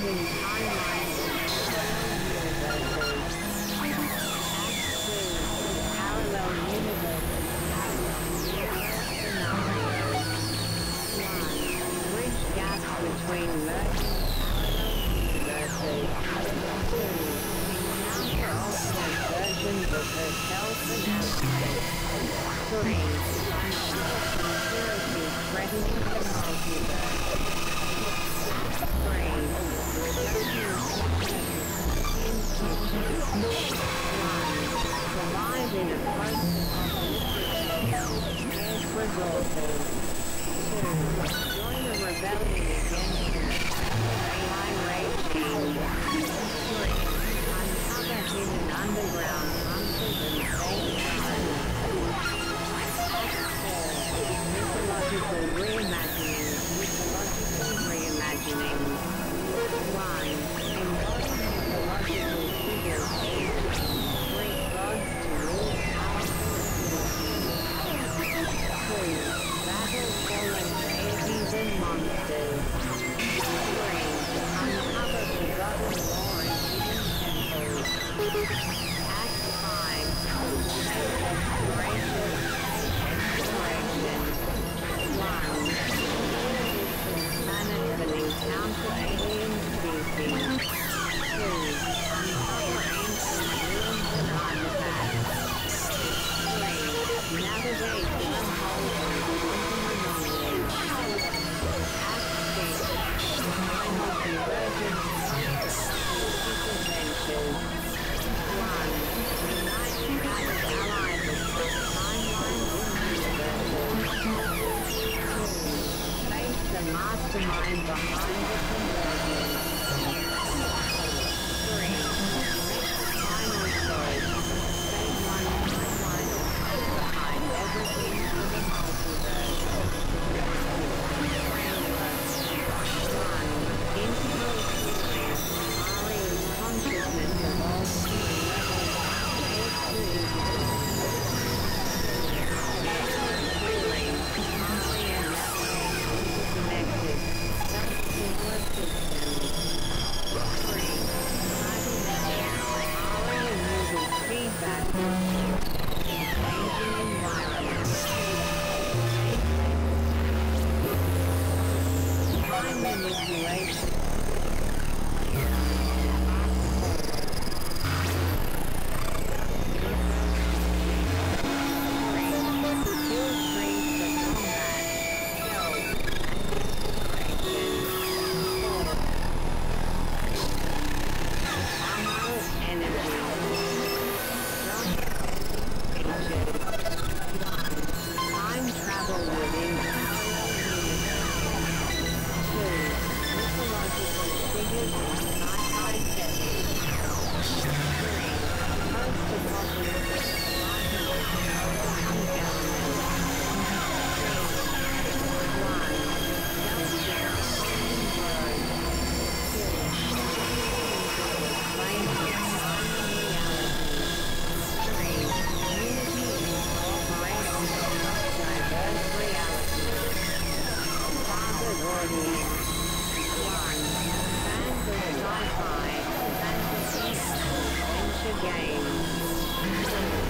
Resolving timelines in parallel universes. Parallel universes. Scenarios. 1. Bridge gaps between merging parallel universes. 2. Encounter alternate versions of herself and outside. 3. Conspiracy threatening the multiverse. 3. Survive in a post-apocalyptic resources. 2. Join a rebellion against the AI regime. 3. Uncover hidden underground bunkers and safeguards. 4. Mythological reimagining. Line. Embody mythological figures. Greek gods to rule powerful. 2. Battle fallen deities and monsters. 3. Uncover forgotten lore and hidden temples. Act 5. Exploration. 1. Planets and encounter alien species. 2. Uncover ancient ruins and artifacts. 3. Navigate in the whole of quantum anomalies. Act 6. Final convergence adventures. 1. Unite scattered allies across timelines and universes. 2. Face the mastermind behind the convergence. 3. Final choice. Save one timeline or behind everything for the multiverse. Framework. 1. Integral theory. Aria's consciousness evolves to a level theory. Aria connected. Self-similar systems. 3. Aria uses feedback loops in changing environments. Time manipulation. Games.